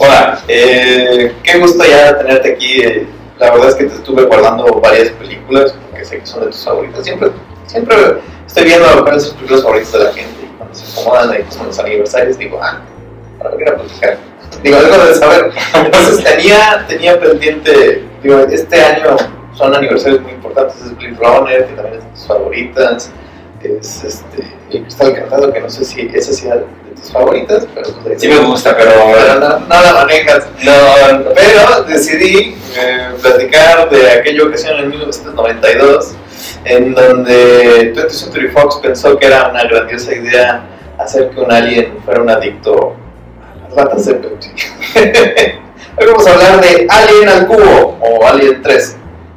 Hola, Qué gusto ya tenerte aquí. La verdad es que te estuve guardando varias películas porque sé que son de tus favoritas. Siempre estoy viendo cuáles son tus películas favoritas de la gente y cuando se acomodan ahí son los aniversarios digo, para venir a platicar. Digo, algo de saber. Entonces tenía pendiente, digo, este año son aniversarios muy importantes. Es Blade Runner, que también es de tus favoritas. Es El Cristal Encantado, que no sé si esa sea de tus favoritas, pero pues, sí me gusta, pero no la manejas. no. Pero decidí platicar de aquella ocasión en 1992 en donde 20th Century Fox pensó que era una grandiosa idea hacer que un alien fuera un adicto a las latas de Pepsi. Hoy vamos a hablar de Alien al Cubo o Alien 3.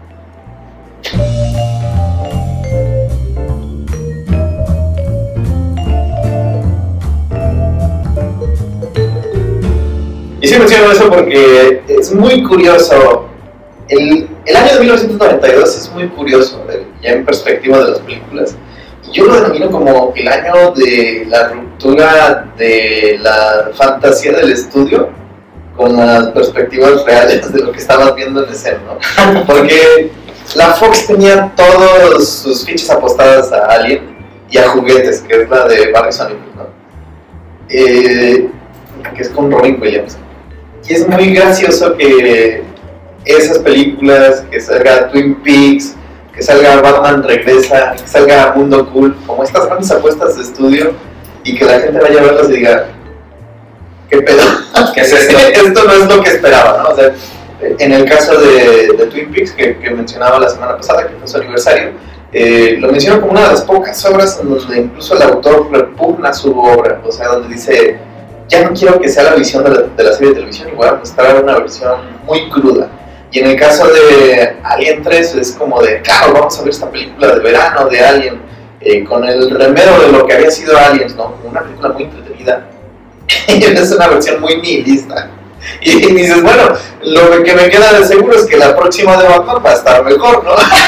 Y sí menciono eso porque es muy curioso. El año de 1992 es muy curioso, ya en perspectiva de las películas. Y yo lo denomino como el año de la ruptura de la fantasía del estudio con las perspectivas reales de lo que estabas viendo en escena, ¿no? Porque la Fox tenía todos sus fichas apostadas a Alien y a Juguetes, que es la de Barry Sonnenfeld, ¿no? Que es con Robin Williams. Y es muy gracioso que esas películas, que salga Twin Peaks, que salga Batman Regresa, que salga Mundo Cool, como estas grandes apuestas de estudio, y que la gente vaya a verlas y diga, ¿qué pedo? ¿Qué es esto? Esto no es lo que esperaba, ¿no? O sea, en el caso de Twin Peaks, que mencionaba la semana pasada, que fue su aniversario, lo menciono como una de las pocas obras en donde incluso el autor repugna su obra, o sea, donde dice, ya no quiero que sea la visión de la serie de televisión, y voy a mostrar una versión muy cruda. Y en el caso de Alien 3 es como de, claro, vamos a ver esta película de verano de Alien, con el remero de lo que había sido Aliens, ¿no? Una película muy entretenida. Y es una versión muy nihilista. Y dices, bueno, lo que me queda de seguro es que la próxima de Batman va a estar mejor, ¿no?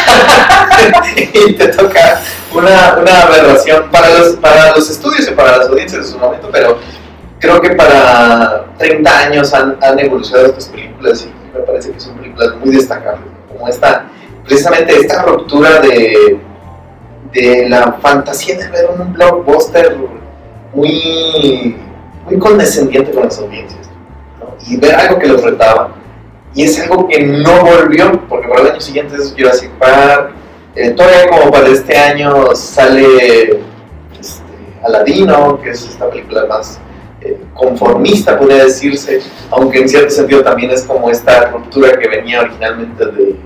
Y te toca una aberración para los estudios y para las audiencias de su momento, pero creo que para 30 años han evolucionado estas películas y me parece que son películas muy destacables, como precisamente esta ruptura de la fantasía de ver un blockbuster muy condescendiente con las audiencias, ¿no? Y ver algo que los retaba, y es algo que no volvió, porque para el año siguiente es Jurassic Park, todavía como para este año sale Aladino, que es esta película más conformista, podría decirse, aunque en cierto sentido también es como esta ruptura que venía originalmente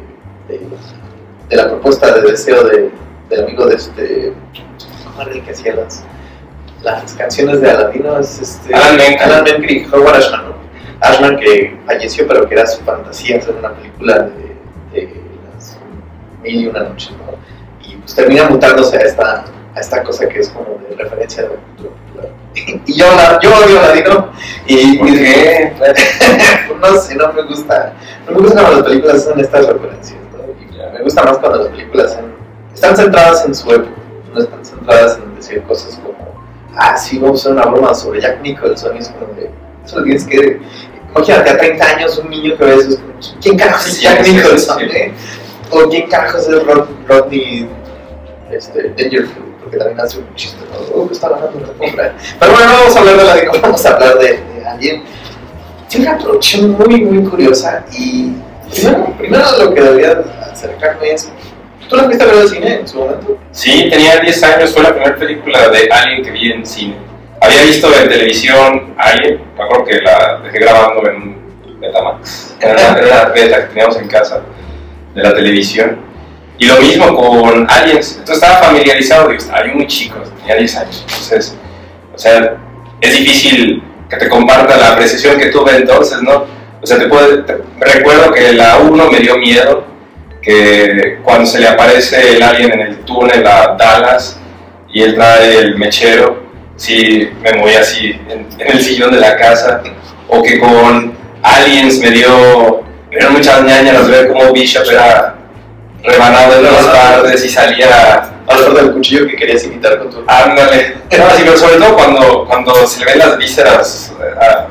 de la propuesta de deseo del amigo de ¿cómo era el que hacía las canciones de Aladino? Es Alan Menken y Howard Ashman, ¿no? Ashman, que falleció, pero que era su fantasía hacer una película de las 1001 noches, ¿no? Y pues termina mutándose a esta cosa que es como de referencia de la cultura popular. Y yo odio Aladino y dije, no sé, no me gusta cuando las películas hacen estas referencias, ¿no? Y me gusta más cuando las películas están centradas en su época, no están centradas en decir cosas como, sí, vamos a hacer una broma sobre Jack Nicholson, y es como de, eso lo tienes que, imagínate, a 30 años un niño que ves, ¿quién carajo es Jack Nicholson? O ¿quién carajo es Rodney Dangerfield? Porque también hace un chiste, ¿no? Está ganando una compra. Pero bueno, no vamos a hablar de Aladino, vamos a hablar de Alien. Tiene una producción muy, muy curiosa, y primero lo que debería acercarme es, ¿tú la fuiste a ver al cine en su momento? Sí, tenía 10 años, fue la primera película de Alien que vi en cine. Había visto en televisión Alien, me acuerdo que la dejé grabando en un Betamax, era una beta que teníamos en casa de la televisión. Y lo mismo con Aliens, entonces estaba familiarizado, digo, estaba yo muy chico, tenía 10 años, entonces, o sea, es difícil que te comparta la apreciación que tuve entonces, ¿no? O sea, recuerdo que la 1 me dio miedo, que cuando se le aparece el alien en el túnel a Dallas y él trae el mechero, sí me moví así en el sillón de la casa, o que con Aliens me dieron muchas ñañas ver cómo Bishop era rebanado en las partes y salía alrededor del cuchillo que querías imitar con tu... Ándale. No, sí, pero sobre todo cuando se le ven las vísceras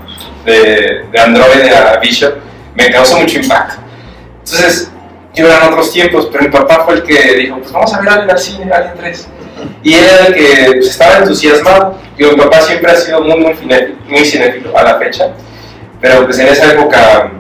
de Android a Bishop me causó mucho impacto. Entonces, yo eran otros tiempos, pero mi papá fue el que dijo, pues vamos a ver Alien al cine, Alien 3. Y él era el que pues, estaba entusiasmado. Digo, mi papá siempre ha sido muy cinéfilo a la fecha, pero pues en esa época,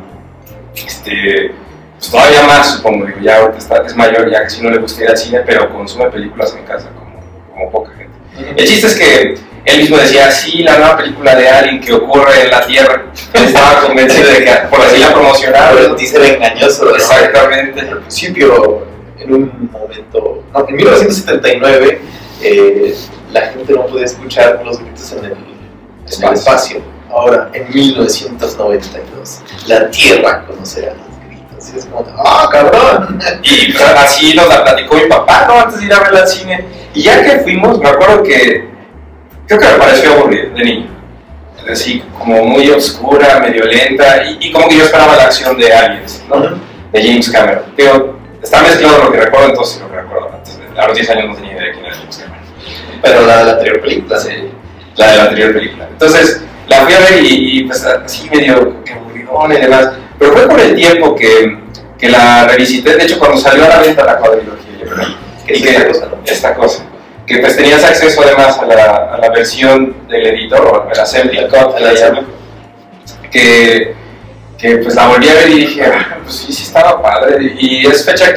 pues todavía más, supongo, digo, ya ahorita es mayor, ya casi no le gusta ir al cine, pero consume películas en casa como poca gente. El chiste es que él mismo decía, sí, la nueva película de Alien que ocurre en la Tierra. Él estaba convencido de que por así la promocionaba. Pero el teaser engañoso, ¿no? Exactamente. Al principio, en un momento, no, en 1979, la gente no podía escuchar los gritos en el espacio. Ahora, en 1992, la Tierra conocerá los gritos. Y es como, ¡ah, cabrón! Y pues, así nos la platicó mi papá, ¿no? Antes de ir a verla al cine. Y ya que fuimos, me acuerdo que creo que me pareció aburrido de niño. Es decir, como muy oscura, medio lenta, y como que yo esperaba la acción de Aliens, ¿no? De James Cameron. Digo, está mezclado lo que recuerdo entonces lo que recuerdo antes. A los 10 años no tenía idea de quién era James Cameron. Pero la de la anterior película, sí. La de la anterior película. Entonces, la fui a ver y pues así medio que aburridón y demás. Pero fue por el tiempo que la revisité. De hecho, cuando salió a la venta la cuadrilogía, yo creo que esta cosa. Que pues tenías acceso además a la versión del editor, o el assembly cut, que pues la volví a ver y dije, pues sí estaba padre. Y es fecha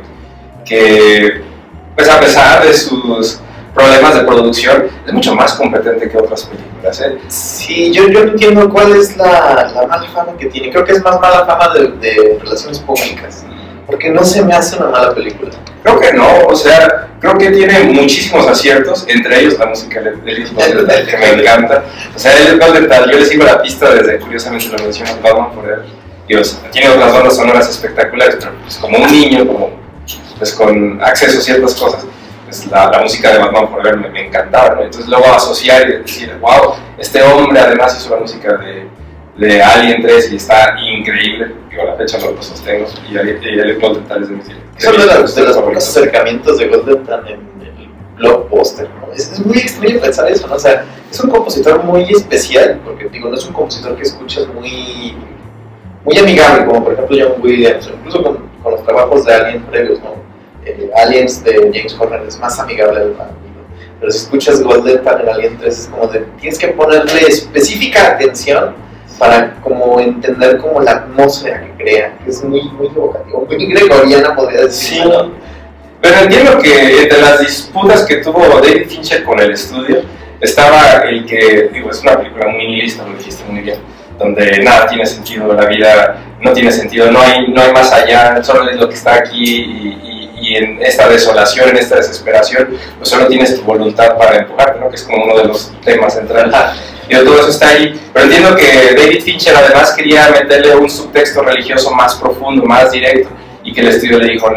que pues a pesar de sus problemas de producción, es mucho más competente que otras películas, ¿eh? Sí, yo no entiendo cuál es la mala fama que tiene. Creo que es más mala fama de relaciones públicas, porque no se me hace una mala película. Creo que no, o sea, creo que tiene muchísimos aciertos, entre ellos la música de Elliot Goldenthal, que me encanta. O sea, Elliot Goldenthal, yo le sigo la pista desde, curiosamente lo menciono, Batman Forever. Dios, tiene otras bandas sonoras espectaculares, pero pues como un niño, pues con acceso a ciertas cosas, pues la música de Batman Forever me encantaba, ¿no? Entonces luego asociar y decir, wow, este hombre además hizo la música de Alien 3 y está increíble. Digo, a la fecha lo sostengo, y Elliot Goldenthal es de mis directores. Son de los pocos acercamientos de Goldenthal en el blockbuster, ¿no? Es muy extraño pensar eso, ¿no? O sea, es un compositor muy especial, porque digo, no es un compositor que escuchas muy amigable, como por ejemplo John Williams, o incluso con los trabajos de Alien previos, ¿no? Aliens de James Horner es más amigable al fan, ¿no? Pero si escuchas Goldenthal en Alien 3 es como de, tienes que ponerle específica atención para como entender como la atmósfera que crea, que es muy evocativo, muy gregoriana podría decir. Sí, ¿no? Pero entiendo que entre las disputas que tuvo David Fincher con el estudio, estaba el que, digo, es una película muy nihilista, lo dijiste muy bien, donde nada tiene sentido, la vida no tiene sentido, no hay más allá, solo es lo que está aquí y en esta desolación, en esta desesperación, pues solo tienes tu voluntad para empujarte, ¿no? Que es como uno de los temas centrales. Todo eso está ahí, pero entiendo que David Fincher además quería meterle un subtexto religioso más profundo, más directo, y que el estudio le dijo,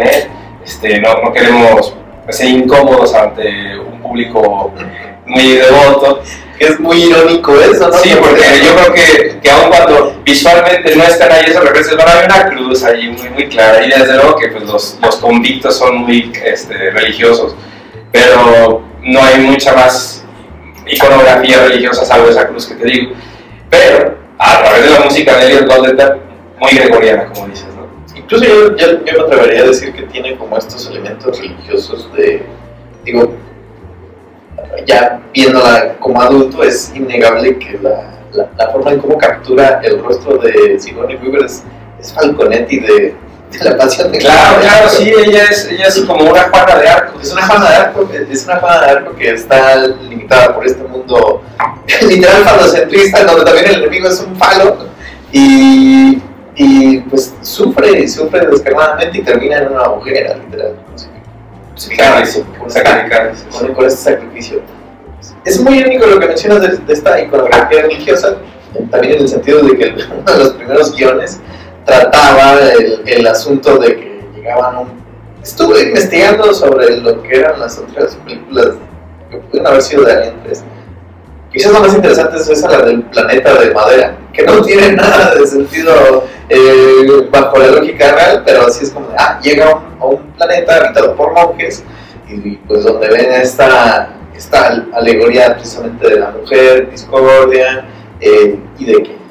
no queremos ser incómodos ante un público muy devoto. Es muy irónico eso, ¿no? Sí, porque yo creo que aun cuando visualmente no están ahí esos referencias, van a haber una cruz ahí muy clara, y desde luego que pues, los convictos son muy religiosos, pero no hay mucha más iconografía religiosa salvo esa cruz que te digo, pero a través de la música de Elliot Goldenthal, muy gregoriana, como dices, ¿no? Incluso yo me atrevería a decir que tiene como estos elementos religiosos digo, ya viéndola como adulto, es innegable que la forma en cómo captura el rostro de Sigourney Weaver es Falconetti de la Pasión de Cristo. Claro, sí, ella es como una Juana de Arco. Es una Juana de Arco que está limitada por este mundo literal falocentrista, donde también el enemigo es un falo, y pues sufre descarnadamente y termina en una hoguera, literal. Con este sacrificio. Es muy único lo que mencionas de esta iconografía religiosa, también en el sentido de que uno de los primeros guiones trataba el asunto de que llegaban Estuve investigando sobre lo que eran las otras películas que pudieron haber sido de Alien 3. Quizás la más interesante es esa, la del planeta de madera, que no tiene nada de sentido bajo la lógica real, pero así es como, llega a un planeta habitado por monjes, y pues donde ven esta alegoría precisamente de la mujer, discordia, y de que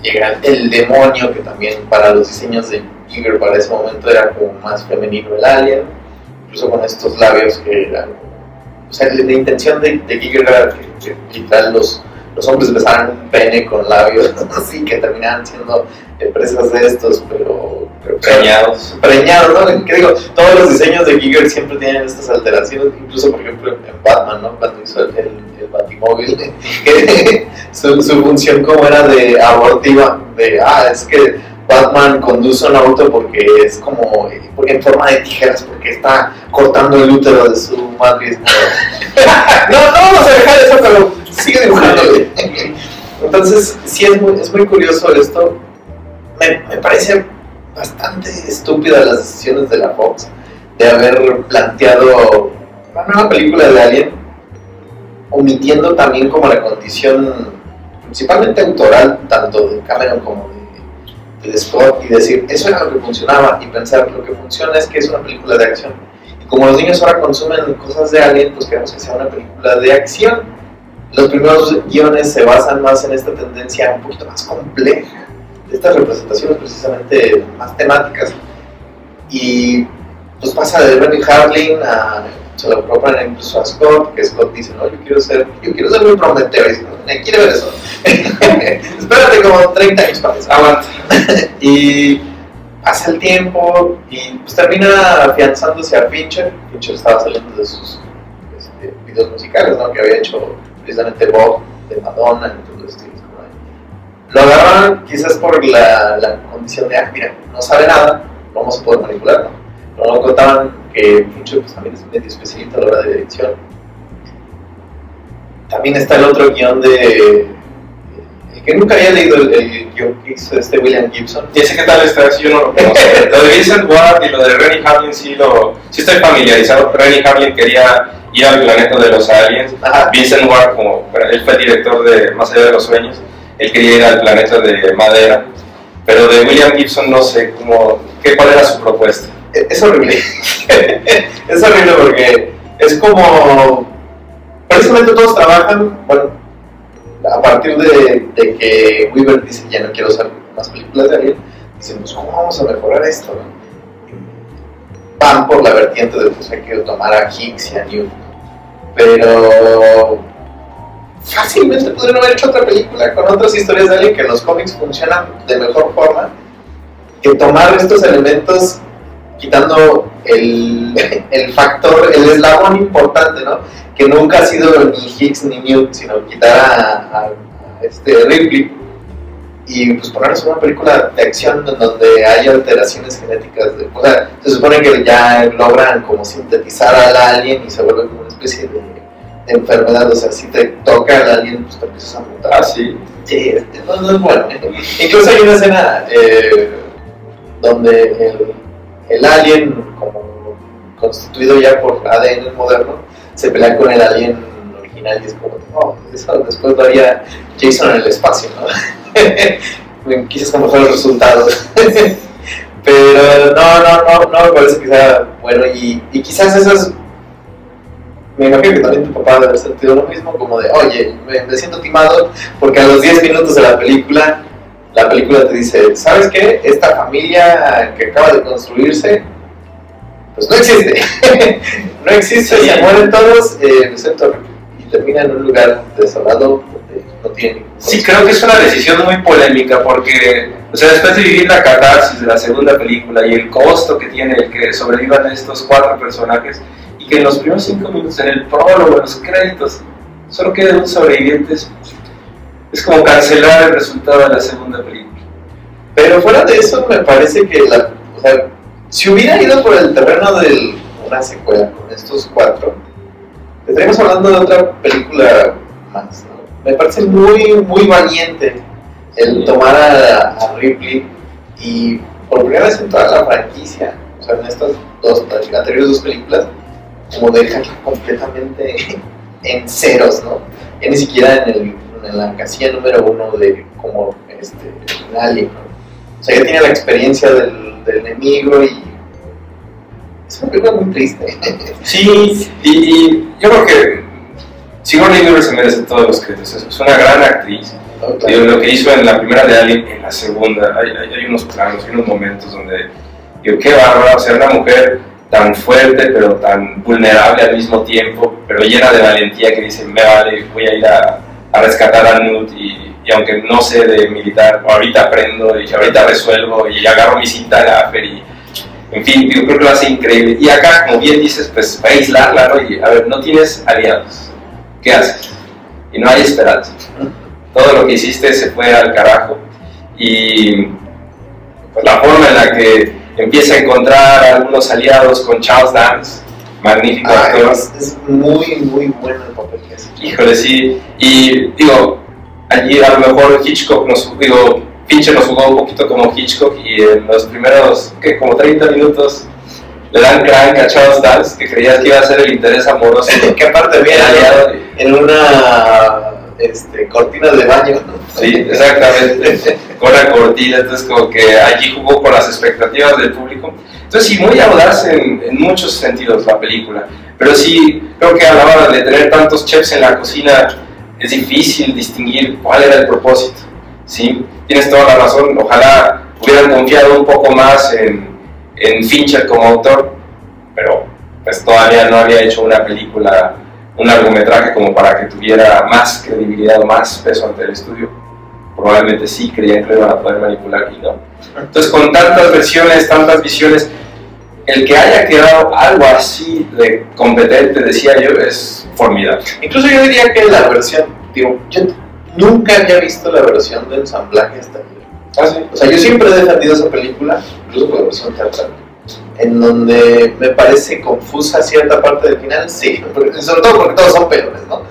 llega el demonio, que también para los diseños de Giger para ese momento era como más femenino el alien, incluso con estos labios que eran, o sea, la intención de Giger era que literal los hombres besaran un pene con labios así, que terminaban siendo presas de estos, pero preñados, ¿no? Que digo, todos los diseños de Giger siempre tienen estas alteraciones, incluso por ejemplo en Batman, ¿no? Cuando hizo el Batimóvil, que su función como era de abortiva, es que Batman conduce un auto porque es como en forma de tijeras, porque está cortando el útero de su madre. No vamos a dejar eso, pero sigue dibujándole. Entonces, sí, es muy curioso esto. Me parece bastante estúpida las decisiones de la Fox de haber planteado una nueva película de Alien, omitiendo también como la condición principalmente autoral, tanto de Cameron como de Scott, y decir, eso era lo que funcionaba, y pensar, lo que funciona es que es una película de acción. Y como los niños ahora consumen cosas de Alien, pues queremos que sea una película de acción. Los primeros guiones se basan más en esta tendencia un poquito más compleja, de estas representaciones precisamente más temáticas. Y pues pasa de Renny Harlin se lo proponen incluso a Scott, que Scott dice, no, yo quiero ser muy Prometeo, y dice, quiere ver eso. Espérate como 30 años para eso. Aguanta. Y pasa el tiempo y pues termina afianzándose a Fincher. Fincher estaba saliendo de sus videos musicales, ¿no? Que había hecho precisamente Bob de Madonna, entonces lo agarran quizás por la condición de, mira, no sabe nada, no vamos a poder manipularlo. No contaban que Fincher pues, también es medio especialista a la hora de dirección. También está el otro guión el que nunca había leído el guión que hizo William Gibson. ¿Y ese qué tal está? Si yo no lo conozco. Lo de Vincent Ward y lo de Renny Harlin sí estoy familiarizado. Renny Harlin quería ir al planeta de los aliens. Ajá. Vincent Ward, él fue el director de Más allá de los sueños, él quería ir al planeta de Madera. Pero de William Gibson no sé cuál era su propuesta. Es horrible. Es horrible porque es como... Precisamente todos trabajan, bueno, a partir de que Weaver dice, ya no quiero hacer más películas de Alien, dicen, pues, ¿cómo vamos a mejorar esto? Van por la vertiente de, pues, hay que tomar a Hicks y a Newt. Pero fácilmente pudieron haber hecho otra película con otras historias de Alien que en los cómics funcionan de mejor forma, que tomar estos elementos quitando el factor, el eslabón importante, ¿no? Que nunca ha sido ni Hicks ni Newt, sino quitar a Ripley y pues ponernos una película de acción en donde hay alteraciones genéticas. O sea, se supone que ya logran como sintetizar al alien y se vuelve como una especie de enfermedad. O sea, si te toca al alien, pues te empiezas a mutar. Ah, sí. Sí, no es bueno. Incluso hay una escena donde el alien, como constituido ya por ADN moderno, se pelea con el alien original y es como, eso después lo haría Jason en el espacio, ¿no? Quizás con mejores resultados. Pero no me parece que sea bueno y quizás eso es... Me imagino que también tu papá debe haber sentido lo mismo, como de, oye, me siento timado porque a los 10 minutos de la película te dice, ¿sabes qué? Esta familia que acaba de construirse, pues no existe. No existe, sí. Se mueren todos, excepto y termina en un lugar desolado donde no tiene... Sí, creo que es una decisión muy polémica porque, o sea, después de vivir la catarsis de la segunda película y el costo que tiene el que sobrevivan estos 4 personajes, y que en los primeros 5 minutos, en el prólogo, en los créditos, solo quede un sobreviviente, es como cancelar el resultado de la segunda película. Pero fuera de eso, me parece que o sea, si hubiera ido por el terreno de una secuela con estos 4, estaríamos hablando de otra película más, ¿no? Me parece muy, muy valiente el tomar a Ripley y por primera vez en toda la franquicia, o sea, en estas anteriores 2 películas, como dejarla completamente en ceros, ¿no? Ya ni siquiera en la casilla número 1 de como Alien, ¿no? O sea, ya tiene la experiencia del enemigo y es una película muy triste. Sí, y yo creo que Sigourney Weaver se merece todos los créditos, es una gran actriz. Digo, lo que hizo en la primera de Alien, en la segunda, hay unos planos, hay unos momentos donde, digo, qué bárbaro, o sea, una mujer tan fuerte, pero tan vulnerable al mismo tiempo, pero llena de valentía, que dice, me vale, voy a ir a rescatar a Newt, y aunque no sé de militar, ahorita aprendo, y ahorita resuelvo, y agarro mi cinta gaffer, y en fin, yo creo que lo hace increíble. Y acá, como bien dices, pues va a aislarla, ¿no? Y a ver, no tienes aliados, ¿qué haces? Y no hay esperanza. Todo lo que hiciste se fue al carajo. Y pues la forma en la que empieza a encontrar algunos aliados con Charles Dance, magnífico actor. Es muy, muy bueno el papel que hace. Híjole, sí. Y digo, allí a lo mejor Fincher nos jugó un poquito como Hitchcock, y en los primeros, como 30 minutos, le dan crank a Charles Dance, que creías que iba a ser el interés amoroso. Que aparte viene aliado en una cortina de baño, ¿no? Sí, exactamente, con la cortina, entonces como que allí jugó con las expectativas del público. Entonces sí, muy audaz en muchos sentidos la película, pero sí, creo que a la hora de tener tantos chefs en la cocina es difícil distinguir cuál era el propósito, ¿sí? Tienes toda la razón, ojalá hubieran confiado un poco más en Fincher como autor, pero pues todavía no había hecho una película, un largometraje como para que tuviera más credibilidad o más peso ante el estudio. Probablemente sí creían que lo iban a poder manipular y no. Entonces, con tantas versiones, tantas visiones, el que haya quedado algo así de competente, decía yo, es formidable. Incluso yo diría que la versión, digo, yo nunca había visto la versión de ensamblaje hasta aquí. ¿Ah, sí? O sea, yo siempre he defendido esa película, incluso por la versión teatral, en donde me parece confusa cierta parte del final, sí, sobre todo porque todos son peores, ¿no?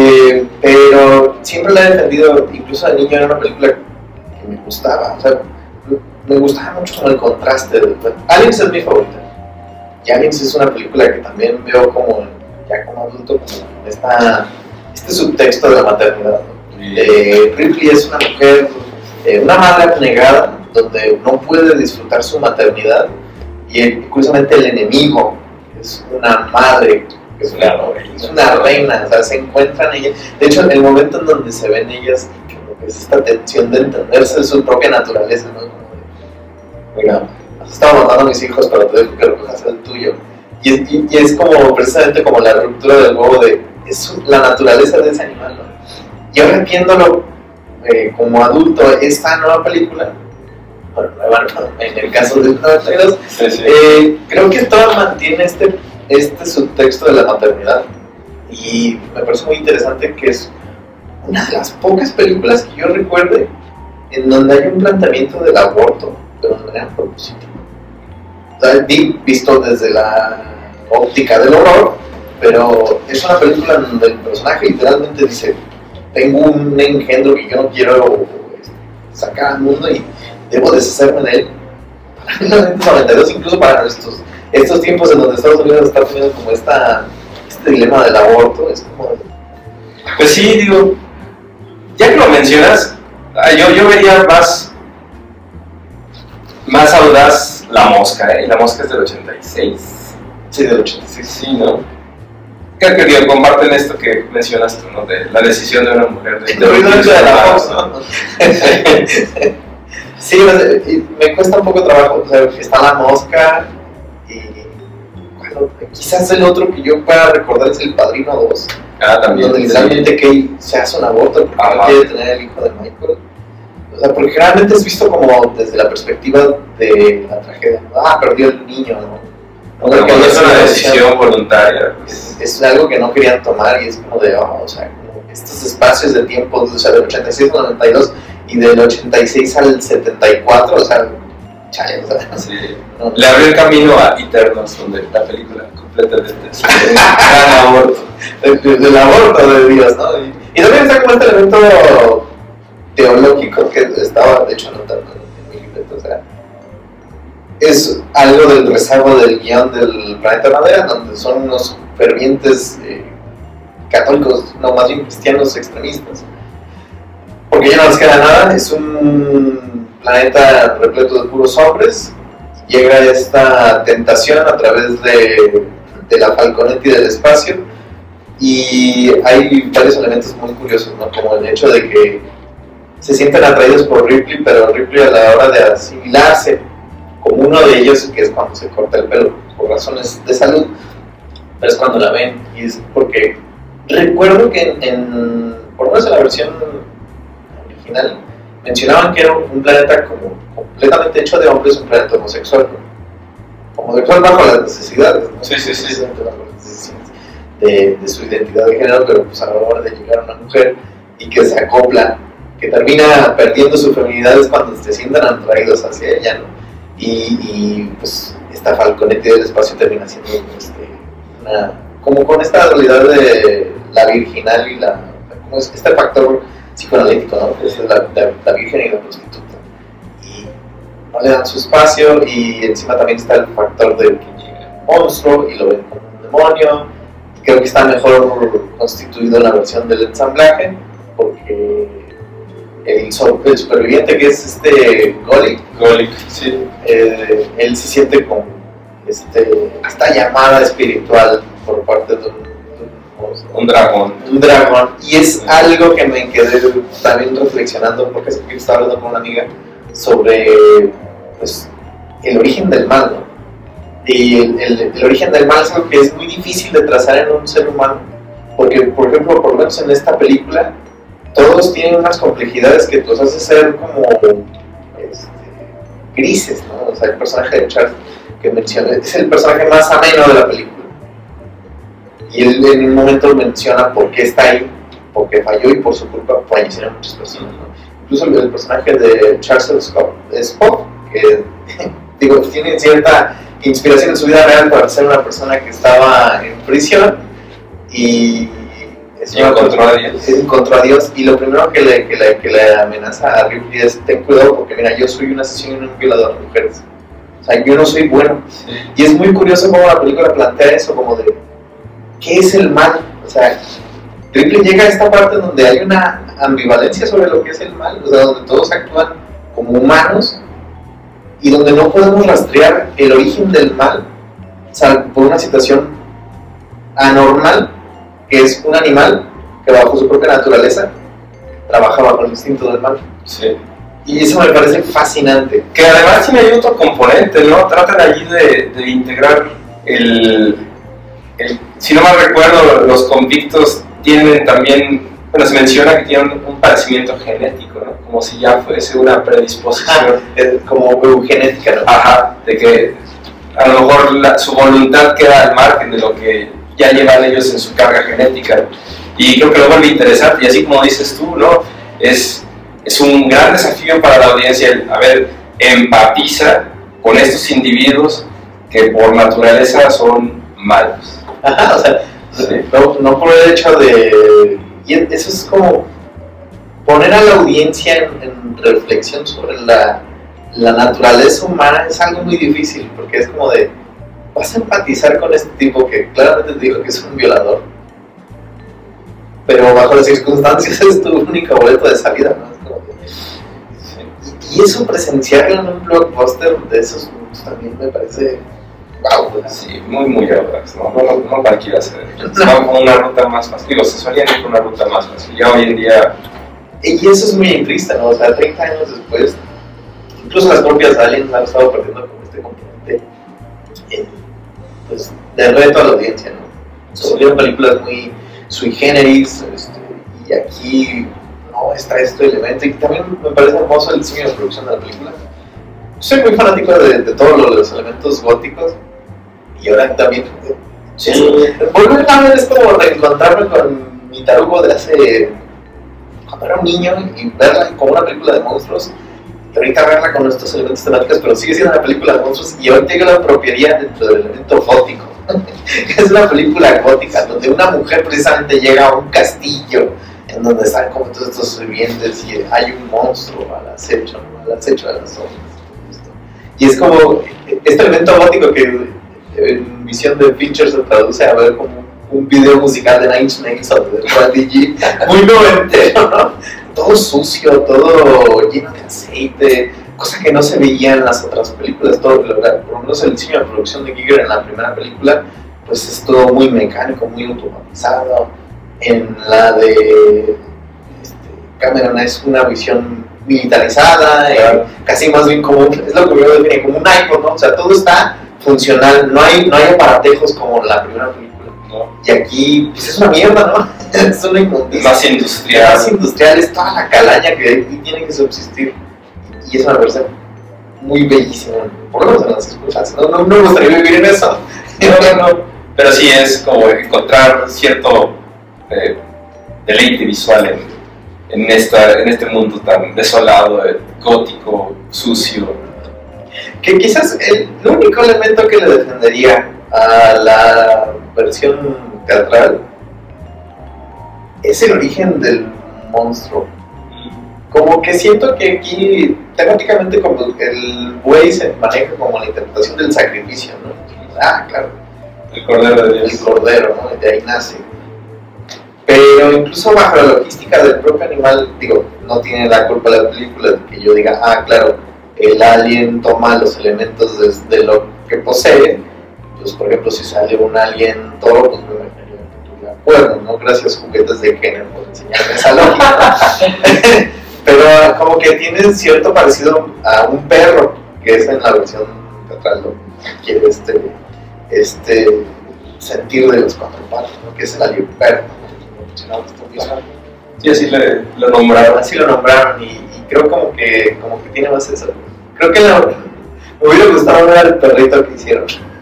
Pero siempre la he defendido, incluso de niño era una película que me gustaba, o sea, me gustaba mucho como el contraste. Aliens es mi favorita, y Aliens es una película que también veo como, ya como adulto, como este subtexto de la maternidad, ¿no? Ripley es una mujer, una madre abnegada, donde no puede disfrutar su maternidad, y curiosamente el enemigo es una madre, es una reina, o sea, se encuentran ellas. De hecho, en el momento en donde se ven ellas, como que es esta tensión de entenderse de su propia naturaleza, ¿no? Como de, mira, has estado matando a mis hijos, pero te dejo que recojas el tuyo. Y es como, precisamente como la ruptura del huevo es la naturaleza de ese animal, ¿no? Y ahora viéndolo como adulto, esta nueva película, bueno, en el caso del 92, creo que todo mantiene este subtexto de la maternidad, y me parece muy interesante que es una de las pocas películas que yo recuerde en donde hay un planteamiento del aborto de una manera propositiva. O sea, visto desde la óptica del horror, pero es una película en donde el personaje literalmente dice: tengo un engendro que yo no quiero sacar al mundo y debo deshacerme de él. Para 1992, incluso para estos tiempos en donde Estados Unidos está teniendo como este dilema del aborto, es como... Pues sí, digo, ya que lo mencionas, yo vería más audaz La Mosca, y La Mosca es del 86. Sí, del 86. Sí, ¿no? Creo que comparten esto que mencionas tú, ¿no? De la decisión de una mujer. De la Fox, ¿no? Sí, me cuesta un poco trabajo, o sea, está La Mosca, y bueno, quizás el otro que yo pueda recordar es El Padrino 2. También. Donde literalmente Kay se hace un aborto porque no quiere tener el hijo de Michael. O sea, porque generalmente es visto como desde la perspectiva de la tragedia. Perdió el niño, ¿no? Pero cuando es una decisión voluntaria, pues, es algo que no querían tomar, y es como de, o sea, como estos espacios de tiempo, o sea, del 86 al 92 y del 86 al 74, o sea, chale, o sea, sí. No. Le abrió el camino a Eternos, donde la película completamente es un gran aborto. Del aborto de Dios, ¿no? Y también está como este elemento teológico que estaba, de hecho, anotado en mi libreto, o sea, es algo del rezago del guión del Planeta Madera, donde son unos fervientes católicos, no, más bien cristianos extremistas, porque ya no les queda nada, es un planeta repleto de puros hombres. Llega esta tentación a través de la Falconetti del espacio, Y hay varios elementos muy curiosos, ¿no? Como el hecho de que se sienten atraídos por Ripley, pero Ripley a la hora de asimilarse, como uno de ellos, que es cuando se corta el pelo por razones de salud, pero es cuando la ven, y es porque recuerdo que por lo menos en la versión original, mencionaban que era un planeta como completamente hecho de hombres, un planeta homosexual, ¿no? Homosexual bajo las necesidades, ¿no? Sí. Bajo las necesidades de su identidad de género, pero pues a la hora de llegar a una mujer y que se acopla, que termina perdiendo su feminidad es cuando se sientan atraídos hacia ella, ¿no? Y pues esta Falconetti del espacio termina siendo como con esta dualidad de la virginal y como es este factor psicoanalítico, ¿no? Que es la virgen y la prostituta. Y no le dan su espacio, y encima también está el factor del monstruo y lo ven como un demonio. Y creo que está mejor constituido en la versión del ensamblaje, porque el superviviente, que es Golic, sí. Él se siente con esta llamada espiritual por parte de un dragón. Y es algo que me quedé también reflexionando, porque es que estaba hablando con una amiga sobre pues, el origen del mal, ¿no? Y el origen del mal es algo que es muy difícil de trazar en un ser humano, porque, por ejemplo, por lo menos en esta película, todos tienen unas complejidades que los hace ser como grises, ¿no? O sea, el personaje de Charles que mencioné es el personaje más ameno de la película. Y él en un momento menciona por qué está ahí, porque falló y por su culpa fallecieron muchas personas, ¿no? Incluso el personaje de Charles Spock, que digo, tiene cierta inspiración en su vida real para ser una persona que estaba en prisión y encontró a Dios, y lo primero que le amenaza a Ripley es: ten cuidado, porque mira, yo soy un asesino y un violador de mujeres, o sea, yo no soy bueno. Sí. Y es muy curioso cómo la película plantea eso, como de ¿qué es el mal? O sea, Ripley llega a esta parte donde hay una ambivalencia sobre lo que es el mal, o sea, donde todos actúan como humanos y donde no podemos rastrear el origen del mal, salvo por una situación anormal, que es un animal que bajo su propia naturaleza trabaja bajo el instinto del mal. Sí. Y eso me parece fascinante. Que además tiene ahí otro componente, ¿no? Tratan allí de integrar si no mal recuerdo, los convictos tienen también, bueno, se menciona que tienen un padecimiento genético, ¿no? Como si ya fuese una predisposición. Como eugenética, ¿no? Ajá, de que a lo mejor su voluntad queda al margen de lo que ya llevan ellos en su carga genética. Y creo que lo vuelve interesante, y así como dices tú, ¿no? Es un gran desafío para la audiencia empatiza con estos individuos que por naturaleza son malos. Ajá, o sea, sí. no por el hecho de... Y eso es como poner a la audiencia en reflexión sobre la naturaleza humana. Es algo muy difícil, porque es como de... Vas a empatizar con este tipo que claramente te digo que es un violador, pero bajo las circunstancias es tu único boleto de salida, ¿no? Es como de, sí. Y eso, presenciarlo en un blockbuster de esos, pues, también me parece... Wow, sí, muy audaz, no cualquiera se va con una ruta más fácil. Digo, se solían ir con una ruta más fácil, ya hoy en día... Y eso es muy triste, ¿no? O sea, 30 años después, incluso las propias aliens han estado perdiendo con este componente pues, de reto a la audiencia, ¿no? Se volvieron películas muy sui generis, y aquí no está este elemento, y también me parece hermoso el diseño de producción de la película. Soy muy fanático de todos los elementos góticos, y ahora también volver a ver es como reencontrarme con mi tarugo de hace cuando era un niño y verla como una película de monstruos, y ahorita verla con estos elementos temáticos, pero sigue siendo una película de monstruos, y ahorita yo la apropiaría dentro del elemento gótico. Es una película gótica donde una mujer precisamente llega a un castillo en donde están como todos estos vivientes y hay un monstruo al acecho de las sombras. Y es como este elemento gótico que en visión de Fincher se traduce a ver como un video musical de Nine Inch Nails o de Prodigy, muy noventero, ¿no? Todo sucio, todo lleno de aceite, cosa que no se veía en las otras películas. Todo, por lo menos el diseño de producción de Giger en la primera película pues es todo muy mecánico, muy automatizado. En la de Cameron es una visión militarizada, casi más bien como, es lo que yo define como un iPod, ¿no? O sea, todo está funcional, no hay aparatejos como la primera película. No. Y aquí, pues es una mierda, ¿no? Es una inmundicia. Más industrial. Más industrial, es toda la calaña que tiene que subsistir. Y eso me parece muy bellísimo, por lo menos en las circunstancias. No me gustaría vivir en eso. No. Pero sí es como encontrar cierto deleite visual en este mundo tan desolado, gótico, sucio. Que quizás el único elemento que le defendería a la versión teatral es el origen del monstruo. Como que siento que aquí temáticamente como el buey se maneja como la interpretación del sacrificio, ¿no? Ah, claro. El Cordero de Dios. El Cordero, ¿no? De ahí nace. Pero incluso bajo la logística del propio animal, digo, no tiene la culpa la película de que yo diga, ah, claro, el alien toma los elementos de lo que posee. Pues, por ejemplo, si sale un alien toro, pues me imaginaría que tuviera cuernos, ¿no? Gracias, juguetes de Kenner, por enseñarme esa lógica. Pero como que tiene cierto parecido a un perro, que es en la versión teatral, ¿no? Que este sentir de los cuatro patas, ¿no? Que es el alien perro, ¿no? Sí, así lo nombraron. Así lo nombraron y creo como que tiene más eso. Creo que me hubiera gustado ver al perrito que hicieron.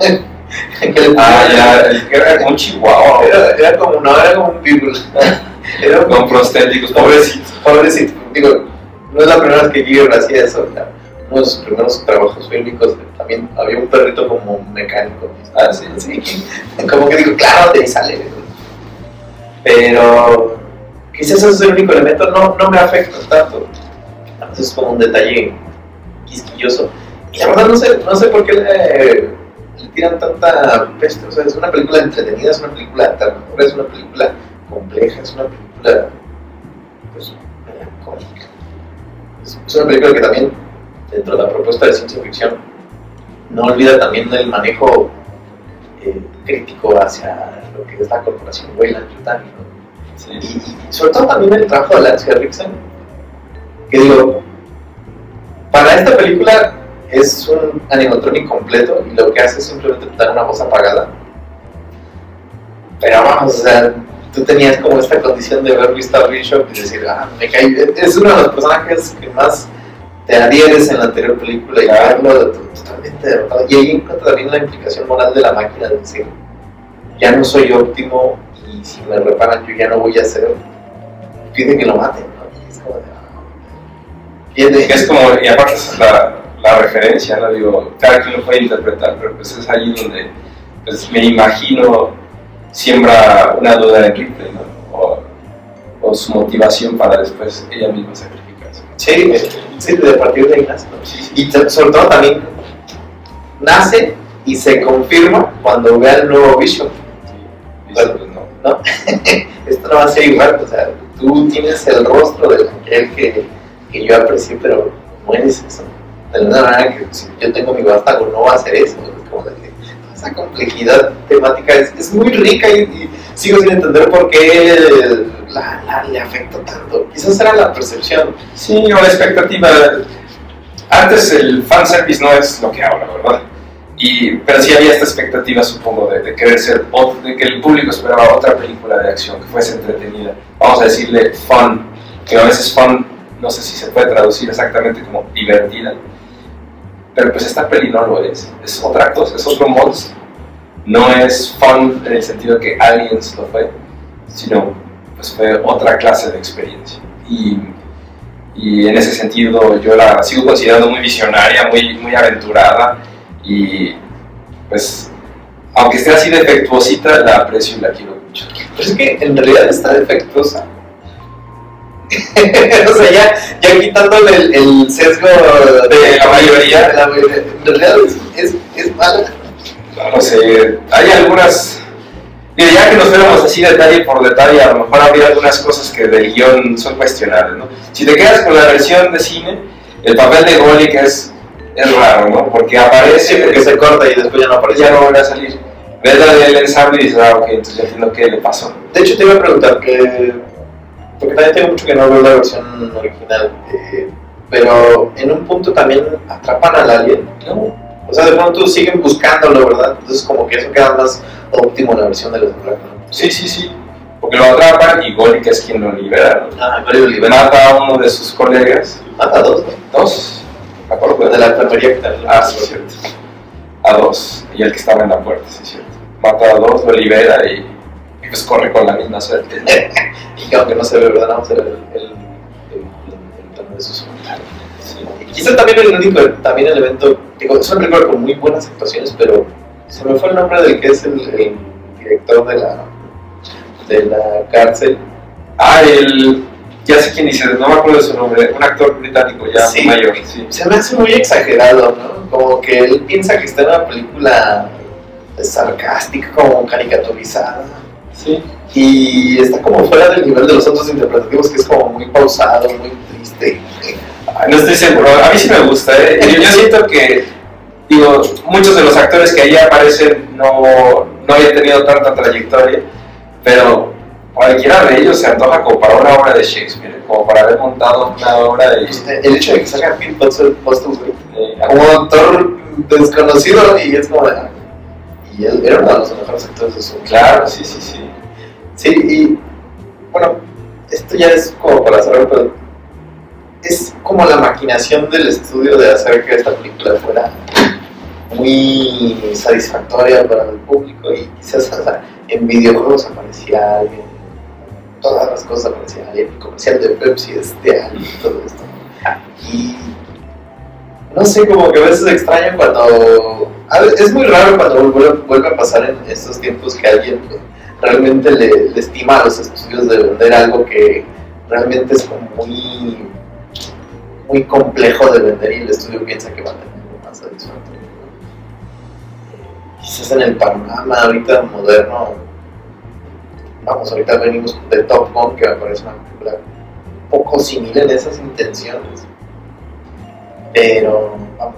Era como un chihuahua. Era como un pitbull. Con prostéticos, pobrecito. Digo, no es la primera vez que Giger hacía eso. Uno de sus primeros trabajos fílmicos también había un perrito como mecánico. Ah, sí. Como que digo, claro, de ahí sale. Pero quizás ese es el único elemento, no me afecta tanto. Es como un detalle quisquilloso. Y la verdad no sé por qué le tiran tanta peste. O sea, es una película entretenida, es una película aterradora, es una película compleja, es una película pues melancólica. Es una película que también, dentro de la propuesta de ciencia ficción, no olvida también el manejo crítico hacia lo que es la corporación Weyland-Yutani, ¿no? Sí. Y sobre todo también el trabajo de Lance Henriksen, que digo, para esta película es un animatronic completo y lo que hace es simplemente dar una voz apagada. Pero vamos, o sea, tú tenías como esta condición de haber visto a Bishop y decir, me cae, es uno de los personajes que más te adhieres en la anterior película y verlo totalmente derrotado. Y ahí encuentro también la implicación moral de la máquina de decir, ya no soy óptimo y si me reparan yo ya no voy a hacer, pide que lo maten, ¿no? Y es como de... Es como, y aparte esa es la referencia, ¿no? Digo, cada quien lo puede interpretar, pero pues es ahí donde pues, me imagino siembra una duda en Ripley, ¿no? O su motivación para después ella misma sacrificarse. Sí, de partir de ahí nace, ¿no? Y sobre todo también nace y se confirma cuando ve al nuevo Bishop. Pues no. Esto no va a ser igual, o sea, tú tienes el rostro de aquel que yo aprecié, pero no eres eso. De la manera que si yo tengo mi vástago no va a ser eso. Es como esa complejidad temática es muy rica y sigo sin entender por qué le afectó tanto. Quizás era la percepción. Sí, o la expectativa. Antes el fanservice no es lo que ahora, ¿verdad? Pero sí había esta expectativa, supongo, de querer ser, de que el público esperaba otra película de acción que fuese entretenida. Vamos a decirle fun, que a veces fun, no sé si se puede traducir exactamente como divertida. Pero pues esta peli no lo es otra cosa, es otro monstruo. No es fun en el sentido de que Aliens lo fue, sino pues fue otra clase de experiencia. Y en ese sentido yo la sigo considerando muy visionaria, muy aventurada. Y pues, aunque esté así defectuosita, la aprecio y la quiero mucho. Pero es que en realidad está defectuosa. O sea, ya quitándole el sesgo de la mayoría, en realidad es mala. No sé, hay algunas. Ya que nos fuéramos así detalle por detalle, a lo mejor habría algunas cosas que del guión son cuestionables, ¿no? Si te quedas con la versión de cine, el papel de Golic es raro, ¿no? Porque aparece, porque se corta y después ya no aparece. Ya no vuelve a salir. ves la del ensamble y dices, ah, ok, entonces ya entiendo qué le pasó. De hecho, te iba a preguntar, porque también tengo mucho que no ver la versión original, pero en un punto también atrapan al alien, ¿no? O sea, de pronto siguen buscándolo, ¿verdad? Entonces como que eso queda más óptimo en la versión de los Black, ¿no? Sí, porque lo atrapan y Goli, que es quien lo libera, ¿no? Goli lo libera. Mata a uno de sus colegas. Mata a dos, ¿no? Dos, me acuerdo. De la enfermería que también. Ah, sí, cierto. A dos, y el que estaba en la puerta, sí, cierto. Mata a dos, lo libera y pues corre con la misma suerte, ¿no? Y que aunque no se ve, ¿verdad? Vamos a ver el tono de sus comentarios. Sí. Quizá también el único elemento, digo, es una película con muy buenas actuaciones, pero se me fue el nombre del que es el director de la cárcel. Ah, ya sé quién dice, no me acuerdo de su nombre, un actor británico ya sí, mayor. Sí. Se me hace muy exagerado, ¿no? Como que él piensa que está en una película sarcástica, como caricaturizada. Sí. Y está como fuera del nivel de los otros interpretativos, que es como muy pausado, muy triste. No estoy seguro, a mí sí me gusta, ¿eh? Yo siento que, digo, muchos de los actores que ahí aparecen no habían tenido tanta trayectoria, pero cualquiera de ellos se antoja como para una obra de Shakespeare, como para haber montado una obra de... El hecho de que salga Pete Postlewaite como actor desconocido, y es como de... Y él era uno de los mejores actores de su... Claro, sí. Sí, y bueno, esto ya es como para cerrar, pero es como la maquinación del estudio de hacer que esta película fuera muy satisfactoria para el público, y quizás en videojuegos aparecía alguien, todas las cosas aparecía alguien, el comercial de Pepsi alguien, todo esto. Y no sé, como que a veces extraño cuando... es muy raro cuando vuelve a pasar en estos tiempos que alguien realmente le estima a los estudios de vender algo que realmente es como muy complejo de vender, y el estudio piensa que va a tener algo más satisfactorio. Quizás en el panorama ahorita moderno, vamos, ahorita venimos de Top Gun, que me parece una película un poco similar en esas intenciones, pero vamos,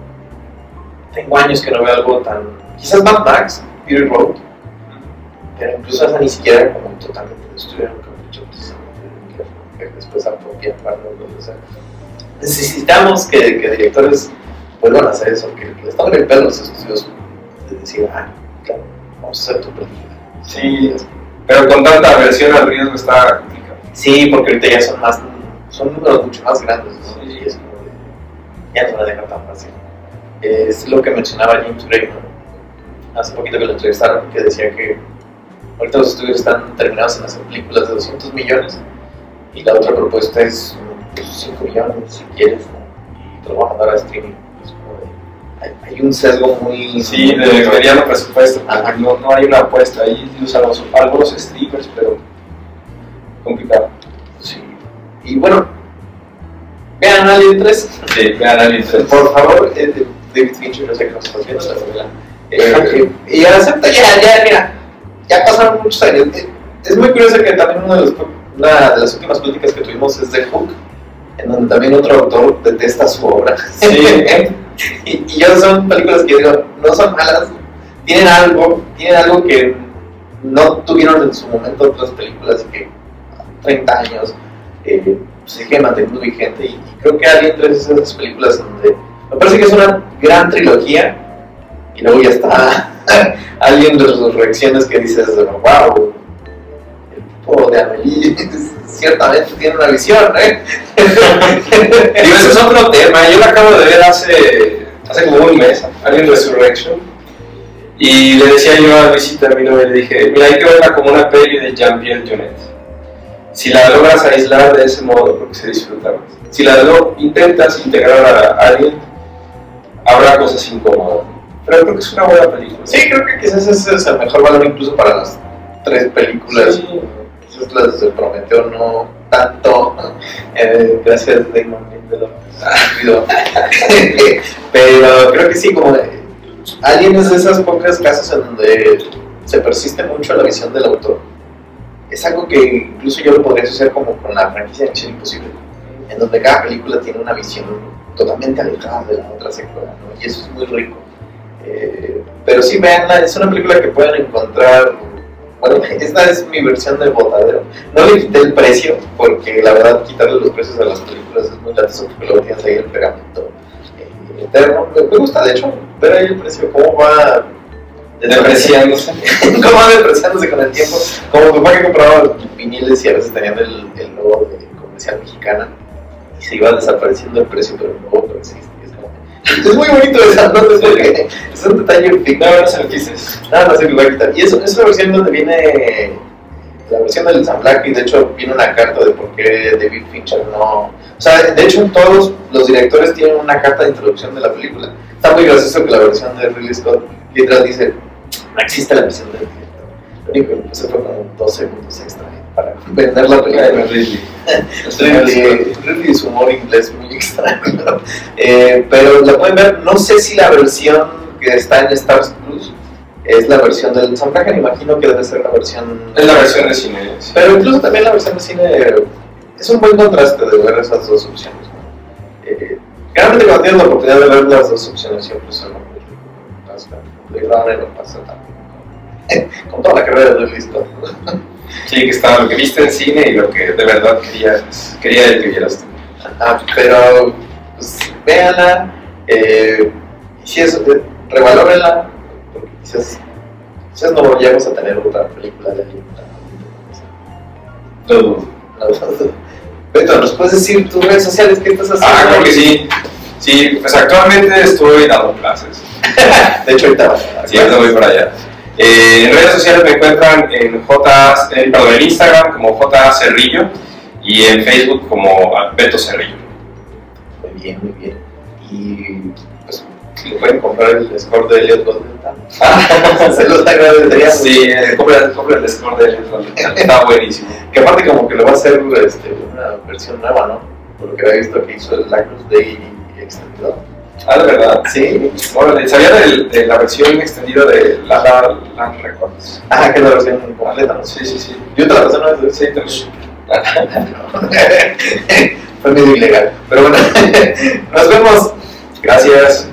no tengo años que no veo algo tan... Quizás Mad Max, Fury Road, pero incluso esa ni siquiera como totalmente estuvieron con mucho, que después apropian para o sea, necesitamos que directores vuelvan a hacer eso, que les tomen el pelo a los estudios de decir, claro, vamos a hacer tu película. Sí, pero con tanta aversión al riesgo está complicado. Sí, porque ahorita ya son números mucho más grandes, ¿no? Sí. Y es como de, ya no la dejan tan fácil. Es lo que mencionaba James Gray, ¿no? Hace poquito que lo entrevistaron, que decía que ahorita los estudios están terminados en hacer películas de 200 millones, y la otra propuesta es 5 millones si quieres, ¿no? Y te lo van a mandar a streaming. Es como de, hay un sesgo muy... Sí, de mediano presupuesto. No hay una apuesta ahí, usan algunos streamers, pero complicado. Sí. Y bueno, vean Alien 3. Sí, vean Alien 3. Por favor, David Fincher, no sé que nos estás viendo la novela. Y acepta ya, mira, ya pasaron muchos años. Es muy curioso que también una de las últimas pláticas que tuvimos es de Hook, en donde también otro autor detesta su obra. Sí. y yo son películas que digo, no son malas, tienen algo que no tuvieron en su momento otras películas que 30 años siguen manteniendo vigente, y creo que Alien 3 es de esas películas donde me parece que es una gran trilogía, y luego ya está Alien Resurrecciones, que dices, wow, el tipo de Amelie ciertamente tiene una visión, Digo, ese es otro tema. Yo lo acabo de ver hace como un mes, Alien Resurrection, y le decía yo a Luisita, a mi novia, le dije, mira, hay que verla como una peli de Jean-Pierre Jeunet. Si la logras aislar de ese modo, porque se disfruta más. Si intentas integrar a Alien, habrá cosas incómodas. Pero creo que es una buena película. Sí, creo que quizás ese es el mejor valor incluso para las 3 películas. Sí. Quizás las de Prometeo no tanto. Gracias, Damon Lindelof. Pero creo que sí, como Alien es de esas pocas casos en donde se persiste mucho la visión del autor. Es algo que incluso yo lo podría asociar como con la franquicia de Misión Imposible, en donde cada película tiene una visión totalmente alejada de la otra secuela, ¿no? Y eso es muy rico. Pero sí, veanla, es una película que pueden encontrar. Bueno, esta es mi versión de Botadero. No le quité el precio, porque la verdad quitarle los precios a las películas es muy latoso, porque luego tienes ahí el pegamento eterno. Me gusta, de hecho, ver ahí el precio, cómo va depreciándose. Cómo va depreciándose con el tiempo. Como mi papá que compraba viniles y a veces tenían el logo de comercial mexicana y se iba desapareciendo el precio, pero el logo persiste. Es muy bonito esa nota, es un detalle fijo. No se lo quises. No se lo voy a quitar. Y es una versión donde viene la versión del ensamblaje, y de hecho viene una carta de por qué David Fincher no. O sea, de hecho todos los directores tienen una carta de introducción de la película. Está muy gracioso que la versión de Ridley Scott literal dice: no existe la versión del director. Lo único que puse fue como 2 segundos extra para vender la película. Ridley su humor inglés muy extraño. Pero la pueden ver. No sé si la versión que está en Stars Plus es la versión del ensamblaje, me imagino que debe ser la versión. Es la versión de cine. Sí. Pero incluso también la versión de cine es un buen contraste de ver esas dos opciones, ¿no? Realmente cuando tienes la oportunidad de ver las dos opciones siempre son muy de Runner no pasa también con toda la carrera de listo. Sí, que está lo que viste en cine y lo que de verdad quería que vieras tú. Pero pues véanla, y si eso, revalórenla, porque quizás no vayamos a tener otra película de Todo. Beto, ¿nos puedes decir tus redes sociales? ¿Qué estás haciendo? Claro que sí. Sí, pues actualmente estoy dando clases. De hecho, ahorita Sí, ahorita voy para allá. En redes sociales me encuentran en Instagram como J. Cerrillo y en Facebook como Beto Cerrillo. Muy bien. Y pues, ¿le pueden comprar el score de Elliot Goldman? Se los agradecería. Sí, compren el score de Elliot Goldman. Está buenísimo. Que aparte como que lo va a hacer una versión nueva, ¿no? Por lo que había visto que hizo el Lacrosse Day extendido. ¿De verdad? Sí. Órale, ¿sabía de la versión extendida de La Land Records? Que es la versión completa, ¿no? Sí. Yo te la pasé una vez. Sí, también. Fue medio ilegal. Pero bueno, nos vemos. Gracias.